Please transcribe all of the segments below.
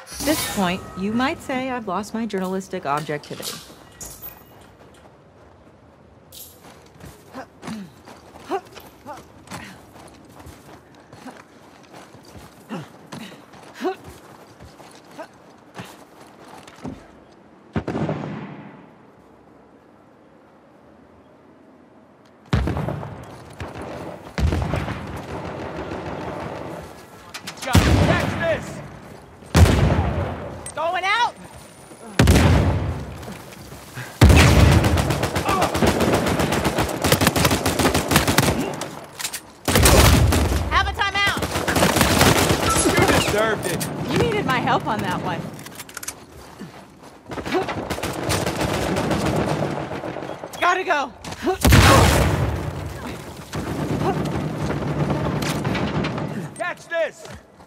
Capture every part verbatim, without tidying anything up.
At this point, you might say I've lost my journalistic objectivity. You needed my help on that one. Gotta go. Catch this!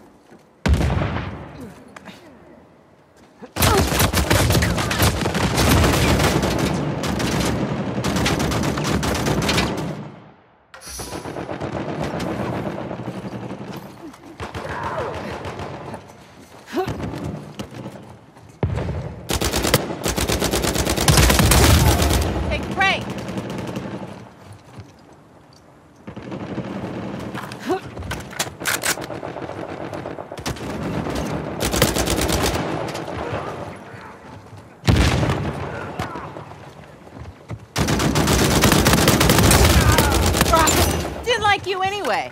You anyway.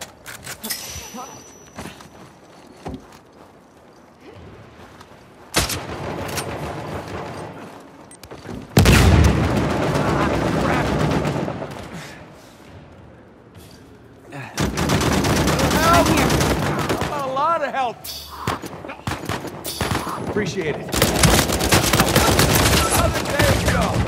Help! A lot of help. Appreciate it. Another day ago.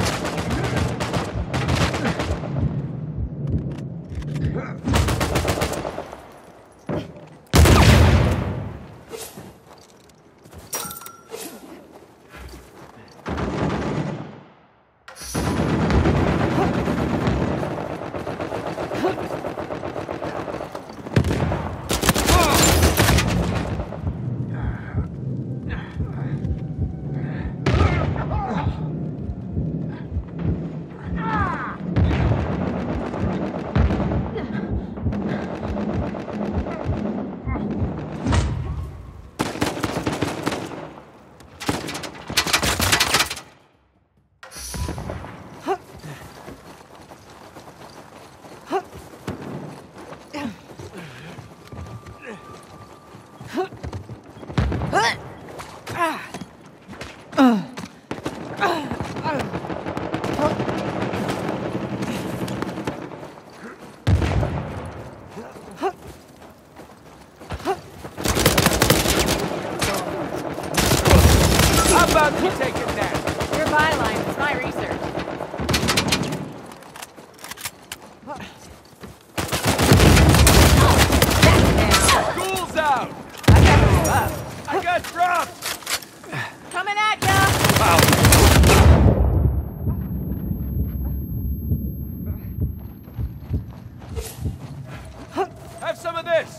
How about you take it now? Your byline is my research. School's out! I gotta move up. I got dropped! Coming at ya! Wow. Have some of this!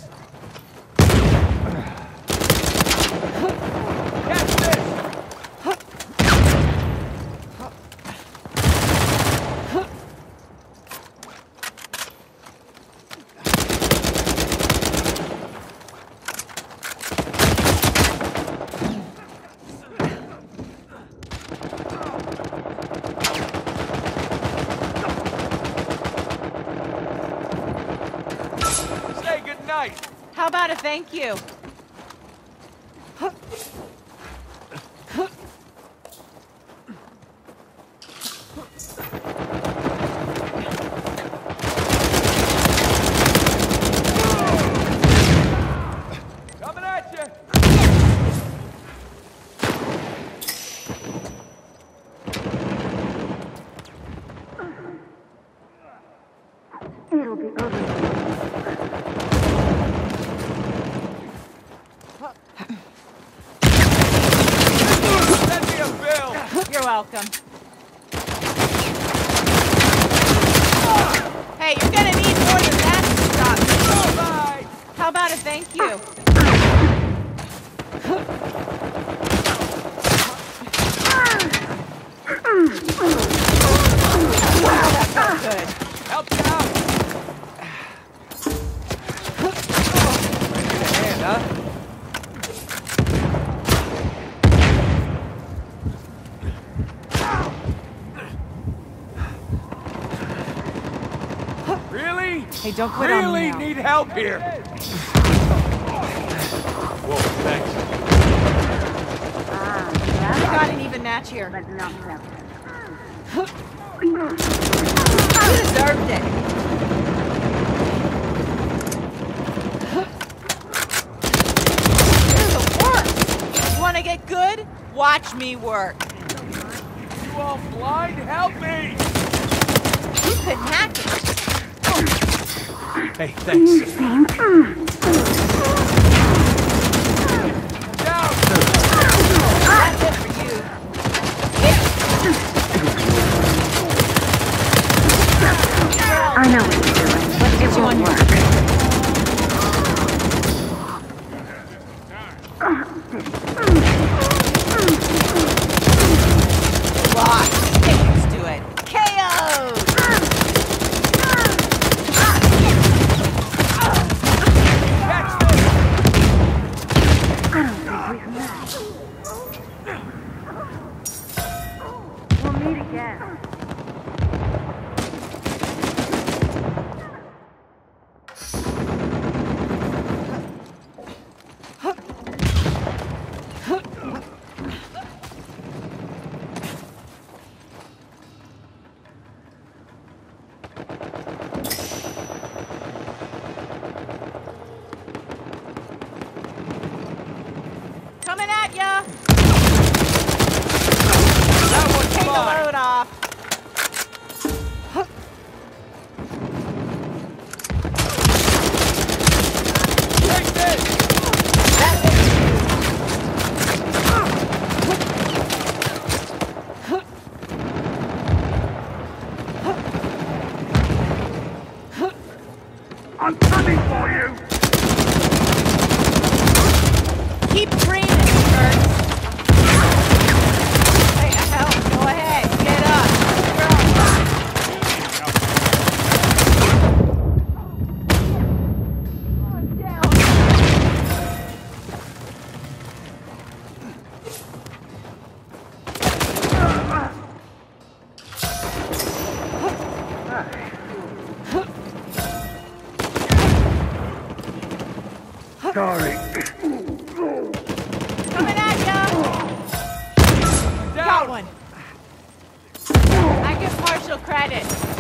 Catch this! Say goodnight! How about a thank you? Coming at you! It'll be over. Send me a bill! You're welcome. Hey, you're gonna need more than that to stop me. All right! How about a thank you? Hey, don't quit on me Really now. need help here. Whoa, thanks. Ah, I yeah, got an even match here. but not that. You deserved it. You're the worst. You want to get good? Watch me work. You all blind? Help me! You couldn't hack it. Hey, thanks. Down! That's it for you. I know what you're doing, but it you on won't your- work. Lost. Get used to it. K O! Catch this! I don't think we can match. We'll meet again. Coming at ya! That one's Take the mine! load off. Take this! I'm coming for you! Keep screaming, Kurt. Hey, hell, go ahead. Get up. Sorry. Coming at ya. Got Down! one. I give partial credit.